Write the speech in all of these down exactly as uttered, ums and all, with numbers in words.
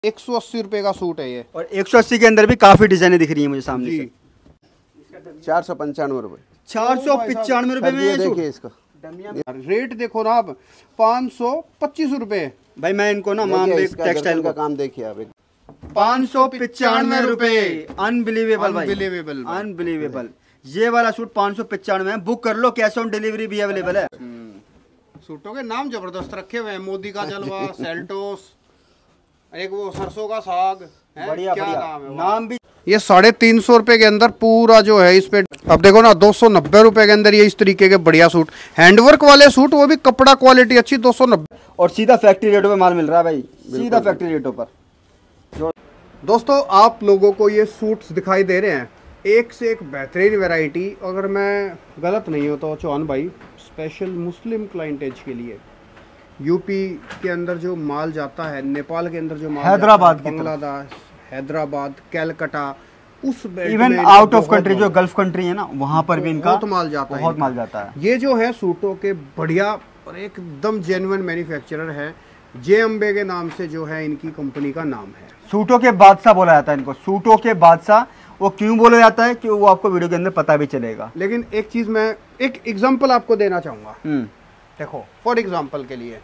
एक सौ अस्सी रुपए का सूट है ये, और एक सौ अस्सी के अंदर भी काफी डिजाइने दिख रही है मुझे सामने से। चार सौ पंचानवे रुपए चार सौ पचानवे रुपए में देखिए इसका रेट देखो ना आप, पाँच सौ पच्चीस रुपए। भाई मैं इनको ना माम टेक्सटाइल का काम देखिए आप, पाँच सौ पचानवे रुपए। अनबिलीवेबल भाई, अनबिलीवेबल अनबिलीवेबल। ये वाला सूट पाँच सौ पचानवे में बुक कर लो, कैश ऑन डिलीवरी भी अवेलेबल है। सूटों के नाम जबरदस्त रखे हुए हैं, मोदी का जलवा, सेल्टोस, एक वो सरसों का साग है, बढ़िया क्या बढ़िया नाम है नाम भी। ये साढ़े तीन सौ रुपए के अंदर पूरा जो है इस पे, अब देखो ना दो सौ नब्बे रुपए के अंदर ये इस तरीके के बढ़िया सूट, हैंडवर्क वाले सूट, वो भी कपड़ा क्वालिटी अच्छी, दो सौ नब्बे और सीधा फैक्ट्री रेटों पे माल मिल रहा है भाई, सीधा फैक्ट्री रेटों पर। दोस्तों आप लोगों को ये सूट्स दिखाई दे रहे हैं, एक से एक बेहतरीन वैरायटी। अगर मैं गलत नहीं हो तो चौहान भाई स्पेशल मुस्लिम क्लाइंटेज के लिए यूपी के अंदर जो माल जाता है, नेपाल के अंदर जो माल हैदराबाद, बांग्लादेश, हैदराबाद, कैलकाटा, उस इवन आउट ऑफ कंट्री जो गल्फ कंट्री है ना, वहाँ पर भी इनका बहुत माल जाता है, बहुत माल जाता है। ये जो है सूटों के बढ़िया और एकदम जेन्युइन मैन्युफैक्चरर है, जे अम्बे के नाम से जो है इनकी कंपनी का नाम है। सूटों के बादशाह बोला जाता है इनको, सूटों के बादशाह। वो क्यों बोला जाता है कि वो आपको वीडियो के अंदर पता भी चलेगा। लेकिन एक चीज मैं एक एग्जांपल आपको देना चाहूंगा। हम्म देखो फॉर एग्जांपल के लिए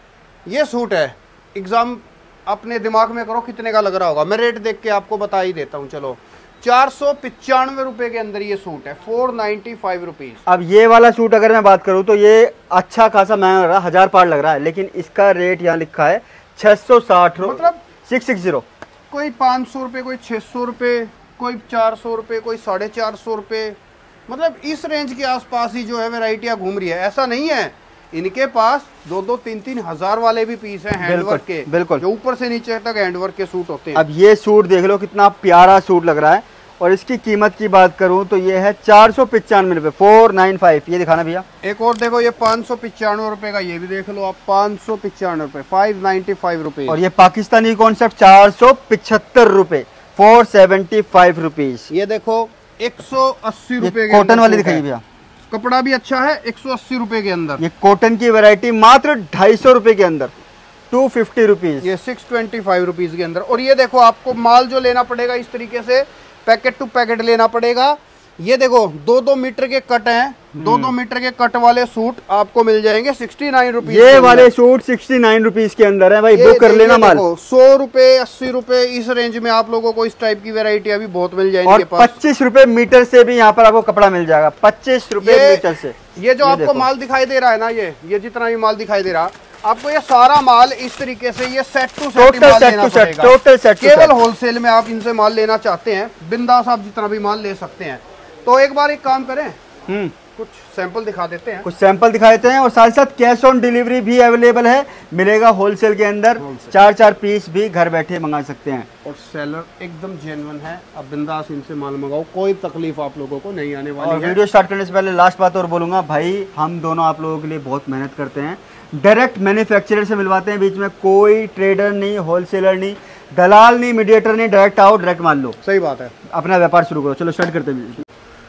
ये सूट है, एग्जाम अपने दिमाग में करो कितने का लग रहा होगा, मैं रेट देख के आपको बता ही देता हूँ। चलो चार सौ पचानवे रुपए के अंदर ये सूट है, फोर नाइन्टी फाइव रुपीज। अब ये वाला सूट अगर मैं बात करूँ तो ये अच्छा खासा महंगा लग रहा है, हजार पार लग रहा है, लेकिन इसका रेट यहाँ लिखा है छह सौ साठ, मतलब सिक्स सिक्स जीरो। कोई पाँच सौ रुपये, कोई छः सौ रुपये, कोई चार सौ रुपये, कोई साढ़े चार सौ रुपये, मतलब इस रेंज के आसपास ही जो है वैरायटियाँ घूम रही है। ऐसा नहीं है, इनके पास दो दो तीन तीन हजार वाले भी पीस हैं हैंडवर्क के, बिल्कुल जो ऊपर से नीचे तक हैंडवर्क के सूट होते हैं। अब ये सूट देख लो कितना प्यारा सूट लग रहा है, और इसकी कीमत की बात करूं तो ये है चार सौ पचानवे रुपए, फोर नाइन फाइव। ये दिखाना भैया। एक और देखो ये पाँच सौ पचानवे रुपए का, ये भी देख लो आप, पाँच सौ पचानवे रुपए, फाइव नाइन्टी फाइव रुपए। और ये पाकिस्तानी कॉन्सेप्ट चार सौ पिछहत्तर रुपए, फोर सेवेंटी फाइव रुपीज। ये देखो एक सौ अस्सी रुपए कॉटन वाली दिखाइए भैया, कपड़ा भी अच्छा है, एक सौ अस्सी रुपए के अंदर। ये कॉटन की वैरायटी मात्र ढाई सौ रुपए के अंदर, टू फिफ्टी रुपीज। ये सिक्स ट्वेंटी फाइव रुपीज के अंदर। और ये देखो आपको माल जो लेना पड़ेगा इस तरीके से पैकेट टू पैकेट लेना पड़ेगा। ये देखो दो दो मीटर के कट हैं, दो दो मीटर के कट वाले सूट आपको मिल जाएंगे सिक्सटी नाइन रुपीज। ये वाले सूट सिक्सटी नाइन रुपीज के अंदर है भाई, बुक कर लेना माल। सौ रुपए अस्सी रुपए इस रेंज में आप लोगों को इस टाइप की वैरायटी अभी बहुत मिल जाएंगी। और पच्चीस रुपए मीटर से भी यहाँ पर आपको कपड़ा मिल जाएगा, पच्चीस रुपए मीटर से। ये जो आपको माल दिखाई दे रहा है ना, ये ये जितना भी माल दिखाई दे रहा, आपको ये सारा माल इस तरीके से ये set to set total set to set, total set. केवल होलसेल में आप इनसे माल लेना चाहते हैं, बिंदास आप जितना भी माल ले सकते हैं। तो एक बार एक काम करें, हम्म कुछ सैंपल दिखा देते हैं, कुछ सैंपल दिखा देते हैं, और साथ साथ कैश ऑन डिलीवरी भी अवेलेबल है, मिलेगा होलसेल के अंदर। चार चार पीस भी घर बैठे मंगा सकते हैं, और सेलर एकदम जेन्युइन है, अब बिंदास इनसे माल मंगाओ, कोई तकलीफ आप लोगों को नहीं आने वाली और है। वीडियो स्टार्ट करने से पहले लास्ट बात और बोलूंगा भाई, हम दोनों आप लोगों के लिए बहुत मेहनत करते हैं, डायरेक्ट मैन्युफैक्चरर से मिलवाते हैं, बीच में कोई ट्रेडर नहीं, होलसेलर नहीं, दलाल नहीं, मीडिएटर नहीं, डायरेक्ट आओ डायरेक्ट मान लो। सही बात है, अपना व्यापार शुरू करो। चलो स्टार्ट करते हैं।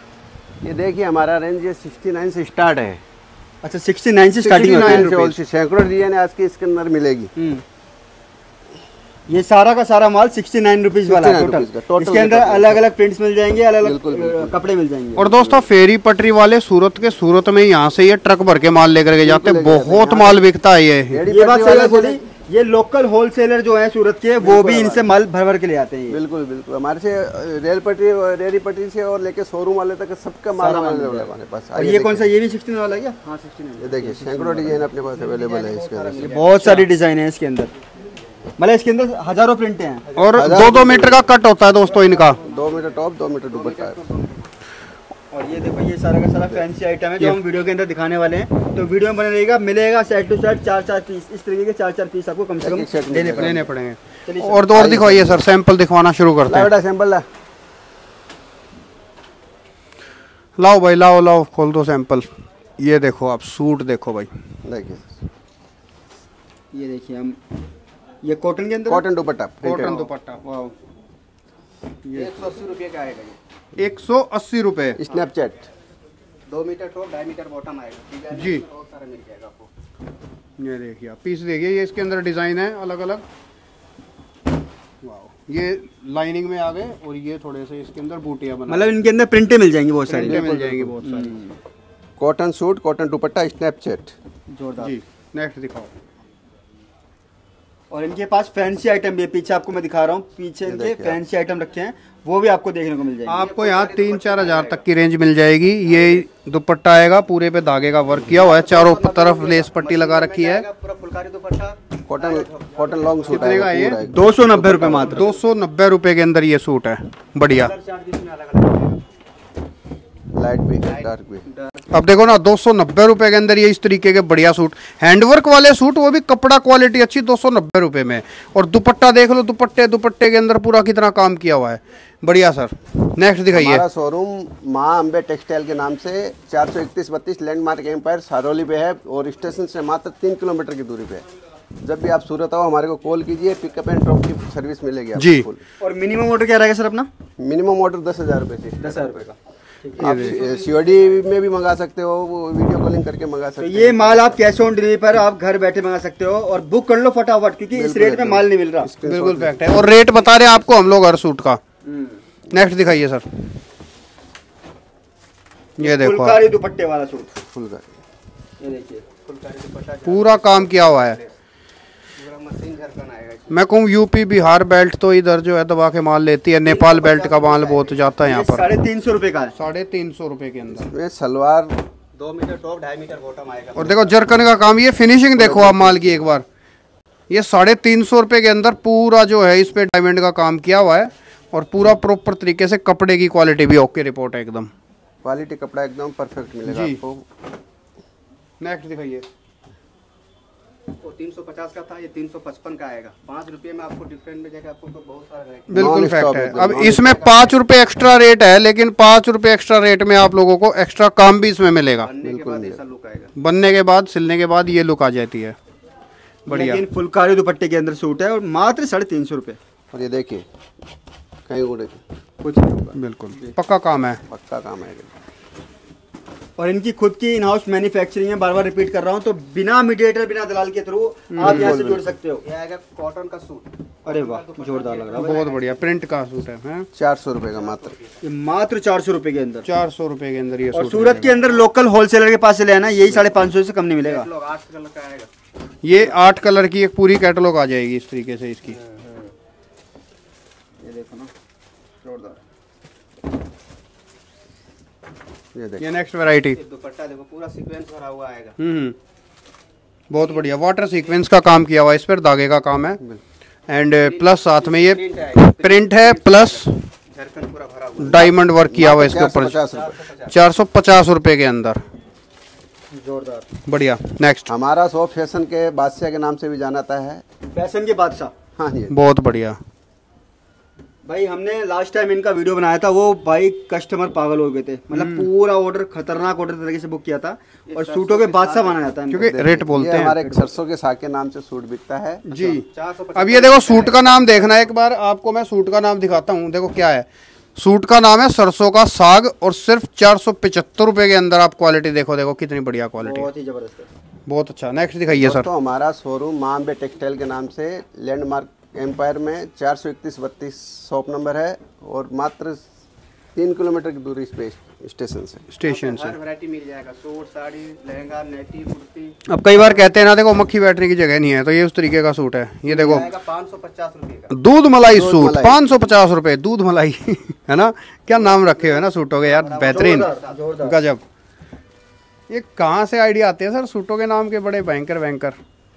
ये देखिए हमारा रेंज ये सिक्सटी नाइन से स्टार्ट है। अच्छा सिक्सटी नाइन से स्टार्टिंग है, सैकड़ों डिजाइन आज की इसके अंदर मिलेगी। ये सारा का सारा माल सिक्सटी नाइन रुपीज वाला है टोटल। इसके अंदर अलग अलग प्रिंट्स मिल जाएंगे, अलग अलग कपड़े मिल जाएंगे। और दोस्तों फेरी पटरी वाले सूरत के सूरत में यहाँ से ये ट्रक भर के माल लेकर के जाते हैं, बहुत माल बिकता है। ये ये बात सही बोली, ये लोकल होलसेलर जो है सूरत के, वो भी इनसे माल भर भर के ले आते हैं। बिल्कुल बिल्कुल, हमारे से रेल पटरी रेरी पटरी से और लेके शोरूम वाले तक सबका माल हमारे पास। और ये कौन सा, ये भी सिक्सटी वाला है क्या? हाँ सिक्सटी नाइन। ये देखिए सैकड़ों डिजाइन अपने पास अवेलेबल है इसके अंदर, बहुत सारी डिजाइन है इसके अंदर, मतलब इसके अंदर हजारों प्रिंटें हैं। और दो दो मीटर का कट होता है दोस्तों इनका, दो मीटर टॉप दो मीटर दुपट्टा है। और ये देखो ये सारा का सारा फैंसी आइटम है जो हम वीडियो के अंदर दिखाने वाले हैं, तो वीडियो में बने रहेगा। मिलेगा सेट टू सेट चार चार पीस, इस तरीके के चार चार पीस आपको कम से कम लेने लेने पड़ेंगे। और दो और दिखाइए सर, सैंपल दिखवाना शुरू करते हैं। सैंपल ला, लाओ भाई लाओ लाओ, खोल दो सैंपल। ये देखो आप सूट देखो भाई, देखिए ये देखिए हम, ये कॉटन के अंदर, कॉटन दुपट्टा, कॉटन दुपट्टा, वाह। ये एक सौ अस्सी रुपये का आएगा, ये एक सौ अस्सी रुपये स्नैपचैट, दो मीटर टॉप ढाई मीटर बॉटम आएगा जी। बहुत सारा मिल जाएगा आपको। ये देखिए आप पीस देखिए, ये इसके अंदर डिजाइन है अलग अलग। वाह, ये लाइनिंग में आ गए और ये थोड़े से इसके अंदर बूटियां बना, मतलब इनके अंदर प्रिंटें मिल जाएंगी बहुत सारी। मिल जाएंगी बहुत सारी। Cotton suit, cotton dupatta, Snapchat. जोरदार जी नेक्स्ट दिखाओ। और इनके पास फैंसी आइटम भी है, पीछे आपको मैं दिखा रहा हूँ, पीछे इनके फैंसी आइटम रखे हैं, वो भी आपको देखने को मिल जाएंगे। आपको यहाँ तीन चार हजार तक की रेंज मिल जाएगी। ये दुपट्टा आएगा, पूरे पे धागे का वर्क किया हुआ है, चारों तरफ लेस पट्टी लगा रखी है। पूरा phulkari dupatta, cotton cotton long suit कितने का ये? दो सौ नब्बे रुपए मात्र। दो सौ नब्बे रुपए के अंदर ये सूट है, बढ़िया। लाइट भी डार्क भी। अब देखो ना, दो सौ नब्बे रुपए के अंदर ये इस तरीके के बढ़िया सूट, हैंडवर्क वाले सूट, वो भी कपड़ा क्वालिटी अच्छी, दो सौ नब्बे रुपए में। और दुपट्टा देख लो, दुपट्टे दुपट्टे के अंदर पूरा कितना काम किया हुआ है, बढ़िया सर। नेक्स्ट दिखाइए। हमारा शोरूम माँ अम्बे टेक्सटाइल के नाम से चार सौ इकतीस बत्तीस लैंडमार्क एम्पायर सारोली पे है और स्टेशन से मात्र तीन किलोमीटर की दूरी पे है। जब भी आप सूरत आओ हमारे को कॉल कीजिए, पिकअप एंड ड्रॉप की सर्विस मिलेगी आपको जी। फुल। और मिनिमम ऑर्डर क्या रहेगा सर अपना? मिनिमम ऑर्डर दस हजार रुपये से दस हजार रुपए का। आप सीओडी में भी मंगा सकते हो, वो वीडियो कॉलिंग करके मंगा तो सकते हो। ये माल आप कैश ऑन डिलीवरी पर आप घर बैठे मंगा सकते हो और बुक कर लो फटाफट, क्योंकि इस रेट में माल नहीं मिल रहा। बिल्कुल फैक्ट है। और रेट बता रहे हैं आपको हम लोग हर सूट का। नेक्स्ट दिखाइए सर। ये देखो फुलकारी दुपट्टे वाला सूट, फुलकारी, ये देखिए फुलकारी दुपट्टा, पूरा काम किया हुआ है। पूरा मशीन झरकन आएगा। मैं कहूँ यूपी बिहार बेल्ट तो इधर जो है दबा के माल लेती है, नेपाल बेल्ट का माल बहुत जाता है यहाँ पर। साढ़े तीन सौ रुपए का है। साढ़े तीन सौ रुपए के अंदर ये सलवार दो मीटर टॉप, ढाई मीटर बॉटम आएगा। और देखो जरकन का काम, ये फिनिशिंग देखो आप माल की एक बार। ये साढ़े तीन सौ रुपए के अंदर पूरा जो है इस पे डायमंड का काम किया हुआ है और पूरा प्रॉपर तरीके से कपड़े की क्वालिटी भी ओके रिपोर्ट है एकदम। क्वालिटी कपड़ा एकदम परफेक्ट मिलेगा जी। आपको। नेक्स्ट दिखाइए। वो तीन सौ पचास का था, ये तीन सौ पचपन का आएगा। पाँच रुपये में आपको डिफरेंट मिलेगा, आपको तो बहुत सारा रहेगा। बिल्कुल Non-stop फैक्ट है। एकदम, अब non-stop। इसमें पाँच रुपए एक्स्ट्रा रेट है, लेकिन पाँच रुपए एक्स्ट्रा रेट में आप लोगों को एक्स्ट्रा काम भी इसमें मिलेगा। बनने के बाद ऐसा लुक आएगा। बनने के बाद, सिलने के बाद ये लुक आ जाती है, बढ़िया। लेकिन फुलकारी दुपट्टे के अंदर सूट है और मात्र साढ़े तीन सौ रुपये। और ये देखिए कहीं उड़े कुछ नहीं होगा, बिल्कुल पक्का काम है। पक्का काम है। और इनकी खुद की इन हाउस मैन्युफैक्चरिंग है, बार बार रिपीट कर रहा हूँ, तो बिना मीडिएटर, बिना दलाल के थ्रू आप यहाँ से जुड़ सकते हो। ये आएगा कॉटन का सूट। अरे वाह, जोरदार लग रहा है। बहुत बढ़िया प्रिंट का सूट है, हैं? चार सौ रुपये का मात्र। ये मात्र चार सौ रुपये के अंदर। चार सौ रुपए के अंदर ये और सूट सूरत के अंदर लोकल होलसेलर के पास से लेना, यही साढ़े पाँच सौ से कम नहीं मिलेगा। आठ कलर का आएगा। ये आठ कलर की एक पूरी कैटलॉग आ जाएगी इस तरीके से इसकी। ये देखो ना, जोरदार। ये देखिए ये नेक्स्ट वैरायटी। दुपट्टा देखो, पूरा सीक्वेंस भरा हुआ आएगा। हम्म बहुत बढ़िया, वाटर सीक्वेंस का काम किया हुआ है, इस पर धागे का काम है। एंड प्लस साथ में ये प्रिंट है, प्लस झरकन पूरा भरा हुआ। डायमंड वर्क किया हुआ है इसके ऊपर। पचास रुपये। चार सौ पचास रुपए के अंदर, जोरदार, बढ़िया। नेक्स्ट। हमारा शॉप फैशन के बादशाह के नाम से भी जाना जाता है। फैशन के बादशाह। हाँ जी। बहुत बढ़िया भाई, हमने लास्ट टाइम इनका वीडियो बनाया था, वो भाई कस्टमर पागल हो गए थे, मतलब पूरा ऑर्डर, खतरनाक ऑर्डर तरीके से बुक किया था। और सूटों के बादशाह माना जाता है इनको। क्योंकि रेट बोलते ये हैं हमारे सरसों के साग के नाम से सूट बिकता है जी। चार सौ अब ये देखो सूट का नाम देखना, एक बार आपको मैं सूट का नाम दिखाता हूँ। देखो क्या है, सूट का नाम है सरसों का साग और सिर्फ चार सौ पचहत्तर रुपए के अंदर आप क्वालिटी देखो, देखो कितनी बढ़िया क्वालिटी है, बहुत ही जबरदस्त है। बहुत अच्छा। नेक्स्ट दिखाइए सर। तो हमारा शोरूम माँ अम्बे टेक्सटाइल के नाम से लैंडमार्क एम्पायर में चार सौ इकतीस बत्तीस शॉप नंबर है और मात्र तीन किलोमीटर की दूरी पे स्टेशन से स्टेशन से। हर वैरायटी मिल जाएगा, सूट, साड़ी, लहंगा, नेटी, कुर्ती। अब कई बार कहते हैं ना, देखो मक्खी बैठने की जगह नहीं है, तो ये उस तरीके का सूट है। ये देखो पाँच सौ पचास रुपये का दूध मलाई दूध सूट, मलाई। पाँच सौ पचास रुपए दूध मलाई है ना, क्या नाम रखे हुए हैं ना सूटों के यार, बेहतरीन, जोरदार। गजब। ये कहाँ से आइडिया आते हैं सर सूटों के नाम के, बड़े भयंकर भयंकर।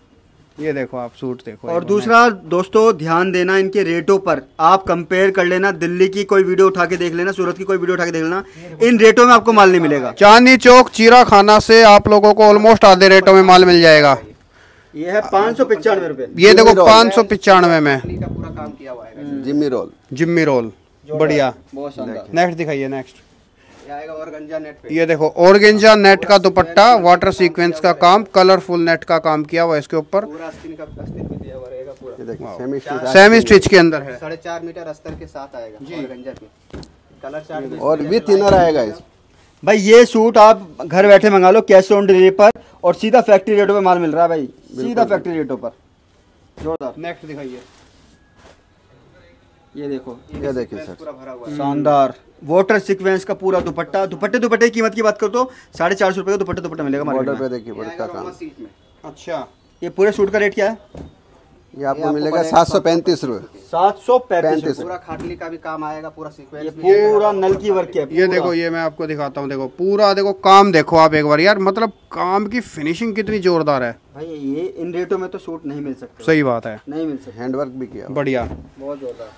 ये देखो आप सूट देखो। और दूसरा दोस्तों, ध्यान देना इनके रेटों पर, आप कंपेयर कर लेना, दिल्ली की कोई वीडियो उठा के देख लेना, सूरत की कोई वीडियो उठा के देख लेना, इन रेटों में आपको माल नहीं मिलेगा। चांदनी चौक चीरा खाना से आप लोगों को ऑलमोस्ट आधे रेटों में माल मिल जाएगा। ये है पाँच सौ पचानवे रुपए। ये देखो रोल। पाँच सौ पिचानवे में का पूरा काम किया हुआ है, जिम्मी रोल। जिम्मी रोल, बढ़िया। बहुत शानदार। नेक्स्ट दिखाइए। नेक्स्ट ये आएगा ऑर्गेन्जा नेट पे। ये देखो ऑर्गेन्जा नेट का दुपट्टा, वाटर सीक्वेंस का काम, कलरफुल नेट का काम किया हुआ है इसके ऊपर, पूरा अस्तर का अस्तर भी दिया हुआ रहेगा पूरा। ये देखिए सेमी स्टिच सेमी स्टिच के अंदर है। साढ़े चार मीटर अस्तर के साथ आएगा ऑर्गेन्जा पे। कलर चार्ट और विथ इनर आएगा इस। भाई, ये सूट आप घर बैठे मंगा लो कैश ऑन डिलीवरी पर, और सीधा फैक्ट्री रेटों पे माल मिल रहा है भाई, सीधा फैक्ट्री रेटों पर, जोरदार। नेक्स्ट दिखाइए। ये देखो, ये देखिए सर, पूरा भरा हुआ है। शानदार वाटर सीक्वेंस का पूरा दुपट्टा। दुपट्टे दुपट्टे की कीमत की बात करो तो साढ़े चार सौ रुपये का दुपट्टा दुपट्टा मिलेगा बॉर्डर मार्केट पे में। देखिए बड़ा काम। सीट में। अच्छा, ये पूरे सूट का रेट क्या है? ये आपको मिलेगा सात सौ पैंतीस रुपये। सात सौ पैंतीस पैंतीस। पूरा खाटली का भी काम आएगा, पूरा सीक्वेंस। ये पूरा नल की वर्क है। ये देखो, ये मैं आपको दिखाता हूँ, देखो पूरा, देखो काम देखो आप एक बार यार, मतलब काम की फिनिशिंग कितनी जोरदार है भाई। ये इन रेटों में तो सूट नहीं मिल सकते। सही बात है, नहीं मिल सकते। हैंडवर्क भी किया हुआ। बढ़िया। बहुत जोरदार।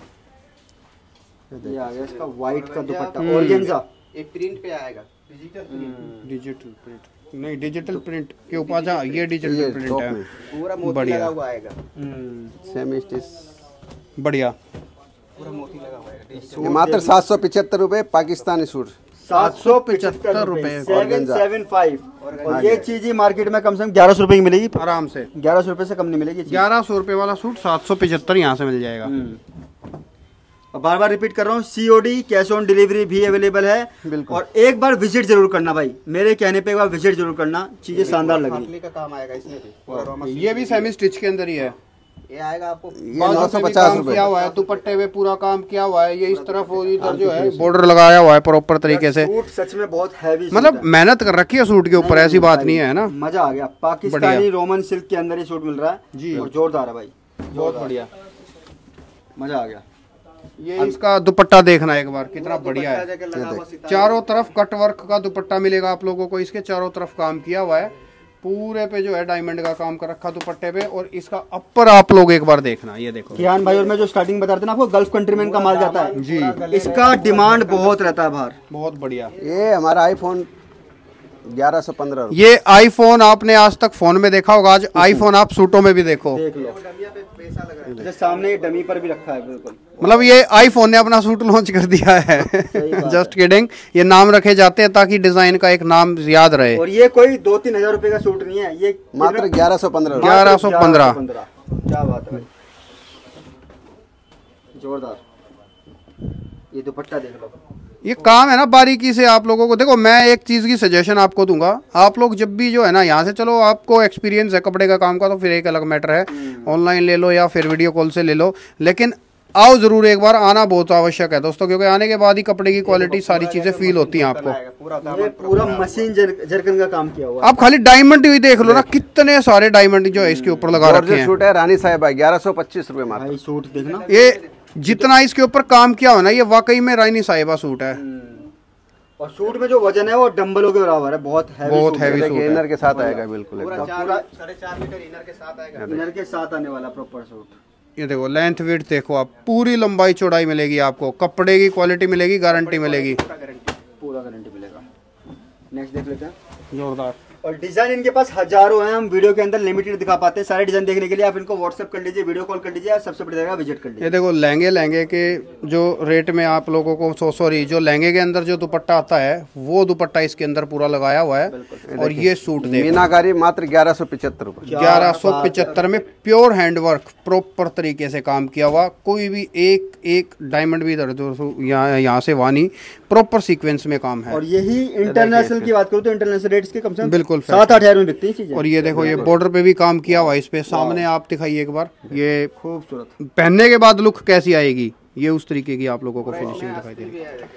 ये आ गया इसका व्हाइट का दुपट्टा ऑर्गेन्जा। एक प्रिंट पे आएगा, डिजिटल प्रिंट। डिजिटल प्रिंट नहीं, डिजिटल प्रिंट के ऊपर जा, ये डिजिटल प्रिंट टॉप है, में पूरा मोती लगा हुआ आएगा। Semi stitch. बढ़िया, पूरा मोती लगा हुआ है। ये मात्र सात सौ पिछहत्तर रुपये पाकिस्तानी सूट। सात सौ पचहत्तर रुपए। Seven seven five. और ये चीज ही मार्केट में कम से कम ग्यारह सौ रुपए की मिलेगी। आराम से ग्यारह सौ रुपए से कम नहीं मिलेगी। ग्यारह सौ रुपए वाला सूट सात सौ पिछहत्तर यहाँ से मिल जाएगा। और बार बार रिपीट कर रहा हूँ, सीओडी कैश ऑन डिलीवरी भी अवेलेबल है। बिल्कुल। और एक बार विजिट जरूर करना भाई, मेरे कहने पे एक बार विजिट जरूर करना, चीजें शानदार लगेगी। का काम आएगा इसमें भी। ये भी सेमी स्टिच के अंदर ही है। ये आएगा आपको ये नौ सौ पचास किया रुपये। हुआ है, दुपट्टे में पूरा काम किया हुआ है। ये इस तरफ और इधर जो है बॉर्डर लगाया हुआ है प्रॉपर तरीके से। सूट सच में बहुत हैवी, मतलब मेहनत कर रखी है सूट के ऊपर, ऐसी बात नहीं है ना। मजा आ गया। पाकिस्तानी रोमन सिल्क के अंदर ही सूट मिल रहा है जी। और जोरदार है भाई, बहुत बढ़िया, मजा आ गया। ये इसका दुपट्टा देखना एक बार, कितना बढ़िया है। चारों तरफ कट वर्क का दुपट्टा मिलेगा आप लोगों को, इसके चारों तरफ काम किया हुआ है, पूरे पे जो है डायमंड का काम कर रखा दुपट्टे पे। और इसका अपर आप लोग एक बार देखना, ये देखो कियान भाई। और मैं जो स्टार्टिंग बता रहा था ना आपको, गल्फ कंट्रीमैन का माल जाता है जी, इसका डिमांड बहुत रहता है बाहर। बहुत बढ़िया। ये हमारा आईफोन ग्यारह सौ पंद्रह। ये आईफोन आपने आज तक फोन में देखा होगा, आज आईफोन आप सूटों में भी देखो। देख लो, जैसे सामने डमी पर भी रखा है बिल्कुल। मतलब ये आईफोन ने अपना सूट लॉन्च कर दिया है। जस्ट किडिंग, ये नाम रखे जाते हैं ताकि डिजाइन का एक नाम याद रहे। और ये कोई दो तीन हजार रुपए का सूट नहीं है, ये मात्र ग्यारह सौ पंद्रह। ग्यारह सौ पंद्रह। क्या बात है भाई, जोरदार। ये दुपट्टा देख लो, ये काम है ना बारीकी से आप लोगों को। देखो मैं एक चीज की सजेशन आपको दूंगा, आप लोग जब भी जो है ना यहाँ से, चलो आपको एक्सपीरियंस है कपड़े का काम का तो फिर एक अलग मैटर है, ऑनलाइन ले लो या फिर वीडियो कॉल से ले लो, लेकिन आओ जरूर एक बार, आना बहुत आवश्यक है दोस्तों, क्योंकि आने के बाद ही कपड़े की क्वालिटी सारी चीजें फील होती हैं आपको। ये पूरा मशीन जरकन का काम किया हुआ है। आप खाली डायमंड ही देख लो ना, कितने सारे डायमंड जो है इसके ऊपर लगा रखे हैं। सूट है रानी साहिबा, ग्यारह सौ पच्चीस रुपये मात्र। भाई सूट देखना, ये जितना इसके ऊपर काम किया हो ना, ये वाकई में रानी साहिबा सूट है। और सूट में जो वजन है वो डंबलों के बराबर है, बहुत हैवी, बहुत हैवी सूट है। इनर के साथ आएगा बिल्कुल एकदम। पूरा साढ़े चार मीटर इनर के साथ आएगा, इनर के साथ आने वाला प्रॉपर सूट। ये देखो लेंथ विड्थ देखो आप, पूरी लंबाई चौड़ाई मिलेगी आपको, कपड़े की क्वालिटी मिलेगी, गारंटी मिलेगी, पूरा गारंटी मिलेगा। नेक्स्ट देख लेते हैं, जोरदार। और डिजाइन इनके पास हजारों हैं, हम वीडियो के अंदर लिमिटेड दिखा पाते हैं। सारे डिजाइन देखने के लिए आप इनको व्हाट्सएप कर लीजिए, वीडियो कॉल कर लीजिए, या सबसे बड़ी जगह विजिट कर लीजिए। ये देखो लहंगे लहंगे के जो रेट में आप लोगों को, सो सॉरी जो लहंगे के अंदर जो दुपट्टा आता है वो दुपट्टा इसके अंदर पूरा लगाया हुआ है। और ये सूट देखो, मीनाकारी मात्र ग्यारह सौ पिछहत्तर रुपये। ग्यारह सौ पिछहत्तर में प्योर हैंडवर्क प्रॉपर तरीके से काम किया हुआ, कोई भी एक एक डायमंड भी इधर यहाँ यहाँ से वानी, प्रॉपर सीक्वेंस में काम है। और यही इंटरनेशनल की बात करूँ तो इंटरनेशनल रेट्स के कम से कम बिल्कुल सात आठ हजार में बिकती है चीजें। और ये देखो ये बॉर्डर पे भी काम किया हुआ है इस पे, सामने आप दिखाइए एक बार, ये खूबसूरत पहनने के बाद लुक कैसी आएगी, ये उस तरीके की आप लोगों को फिनिशिंग दिखाई दे रही है।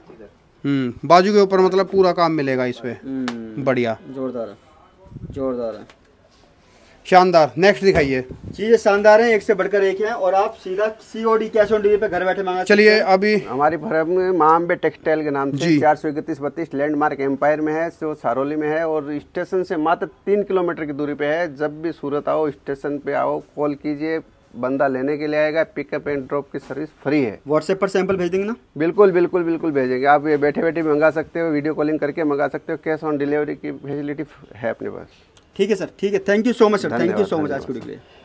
हम्म बाजू के ऊपर मतलब पूरा काम मिलेगा इस पे, बढ़िया, जोरदार है, जोरदार है, शानदार। नेक्स्ट दिखाइए। चीजें शानदार हैं, एक से बढ़कर एक हैं, और आप सीधा सीओडी कैश ऑन डिलीवरी पे घर बैठे मंगा। चलिए अभी हमारी फर्म में माँ अम्बे टेक्सटाइल के नाम से चार सौ इकतीस बत्तीस लैंडमार्क एम्पायर में है, जो सारोली में है, और स्टेशन से मात्र तीन किलोमीटर की दूरी पे है। जब भी सूरत आओ, स्टेशन पे आओ, कॉल कीजिए, बंदा लेने के लिए आएगा। पिकअप एंड ड्रॉप की सर्विस फ्री है। व्हाट्सएप पर सैंपल भेज देंगे ना? बिल्कुल बिल्कुल बिल्कुल भेजेंगे। आप ये बैठे बैठे भी मंगा सकते हो, वीडियो कॉलिंग करके मंगा सकते हो, कैश ऑन डिलीवरी की फैसिलिटी है अपने पास। ठीक है सर, ठीक है, thank you so much sir, thank you so much आज के लिए।